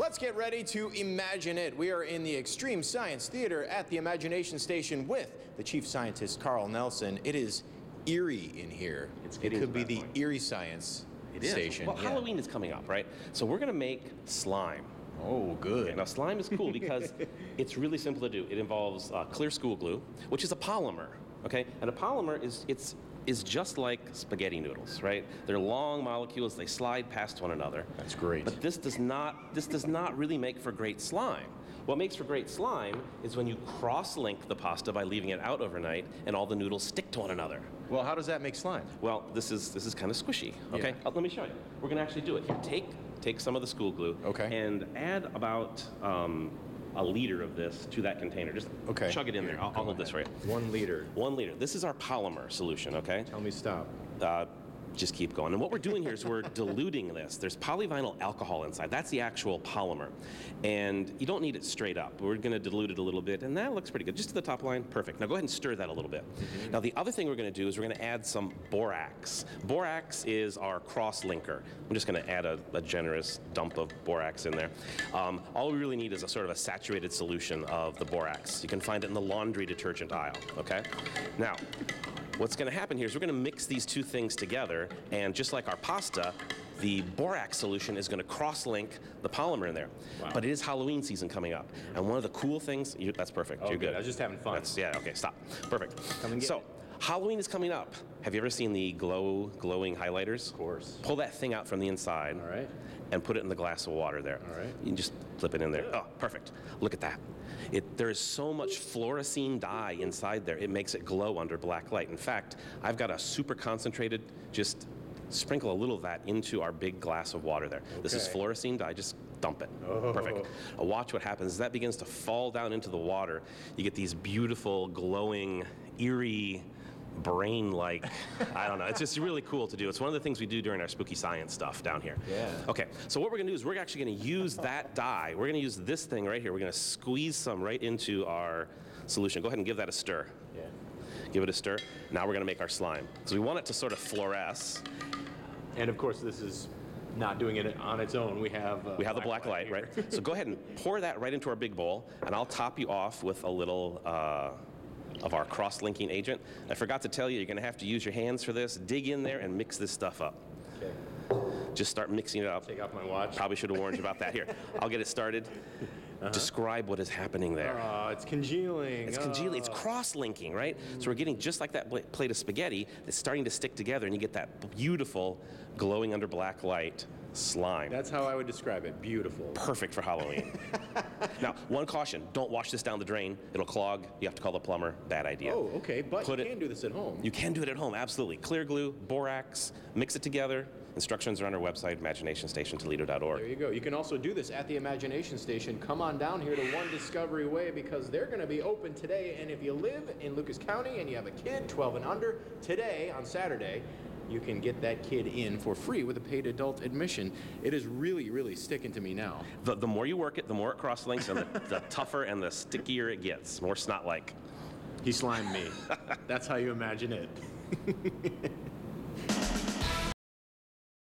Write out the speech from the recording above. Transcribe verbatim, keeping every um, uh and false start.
Let's get ready to imagine it. We are in the Extreme Science Theater at the Imagination Station with the Chief Scientist, Carl Nelson. It is eerie in here. It's it could be the point. Eerie Science it is. Station. Well, yeah. Halloween is coming up, right? So we're going to make slime. Oh, good. Okay, now, slime is cool because it's really simple to do. It involves uh, clear school glue, which is a polymer, okay? And a polymer is it's is just like spaghetti noodles, right? They're long molecules. They slide past one another. That's great. But this does not this does not really make for great slime. What makes for great slime is when you cross-link the pasta by leaving it out overnight, and all the noodles stick to one another. Well, how does that make slime? Well, this is this is kind of squishy. Okay, Yeah. uh, let me show you. We're going to actually do it. Here, take take some of the school glue. Okay. And add about um, a liter of this to that container. Just Okay. chug it in there. I'll, I'll hold this for you. One liter. One liter. This is our polymer solution. Okay. Tell me stop. Uh, just keep going. And what we're doing here is we're diluting this. There's polyvinyl alcohol inside. That's the actual polymer. And you don't need it straight up. We're going to dilute it a little bit, and that looks pretty good. Just to the top line, perfect. Now go ahead and stir that a little bit. Mm-hmm. Now the other thing we're going to do is we're going to add some borax. Borax is our cross-linker. I'm just going to add a, a generous dump of borax in there. Um, all we really need is a sort of a saturated solution of the borax. You can find it in the laundry detergent aisle, okay? Now, what's going to happen here is we're going to mix these two things together, and just like our pasta, the borax solution is going to cross-link the polymer in there. Wow. But it is Halloween season coming up, and one of the cool things, you, that's perfect, Oh, you're good. good. I was just having fun. That's, yeah, okay, stop. Perfect. Come and get so, it. Halloween is coming up. Have you ever seen the glow, glowing highlighters? Of course. Pull that thing out from the inside. All right. And put it in the glass of water there. All right. You can just flip it in there. Oh, perfect. Look at that. It, there is so much fluorescein dye inside there, it makes it glow under black light. In fact, I've got a super concentrated, just sprinkle a little of that into our big glass of water there. Okay. This is fluorescein dye, just dump it. Oh. Perfect. Uh, watch what happens. As that begins to fall down into the water, you get these beautiful, glowing, eerie, brain-like, I don't know, it's just really cool to do. It's one of the things we do during our spooky science stuff down here. Yeah. Okay, so what we're going to do is we're actually going to use that dye. We're going to use this thing right here. We're going to squeeze some right into our solution. Go ahead and give that a stir. Yeah. Give it a stir. Now we're going to make our slime. So we want it to sort of fluoresce. And of course, this is not doing it on its own. We have uh, we have the black light, light right? So go ahead and pour that right into our big bowl, and I'll top you off with a little uh, of our cross-linking agent. I forgot to tell you, you're going to have to use your hands for this. Dig in there and mix this stuff up. Okay. Just start mixing it up. Take off my watch. Probably should have warned you about that. Here, I'll get it started. Uh-huh. Describe what is happening there. Oh, it's congealing. It's congealing. It's cross-linking, right? Mm. So we're getting just like that plate of spaghetti that's starting to stick together, and you get that beautiful, glowing under black light slime. That's how I would describe it. Beautiful. Perfect for Halloween. Now, one caution: don't wash this down the drain. It'll clog. You have to call the plumber. Bad idea. Oh, okay. But Put you it, can do this at home. You can do it at home. Absolutely. Clear glue, borax, mix it together. Instructions are on our website, imagination station toledo dot org. There you go. You can also do this at the Imagination Station. Come on down here to One Discovery Way because they're going to be open today. And if you live in Lucas County and you have a kid twelve and under, today on Saturday, you can get that kid in for free with a paid adult admission. It is really, really sticking to me now. The, the more you work it, the more it cross-links, and the, the tougher and the stickier it gets. More snot-like. He slimed me. That's how you imagine it.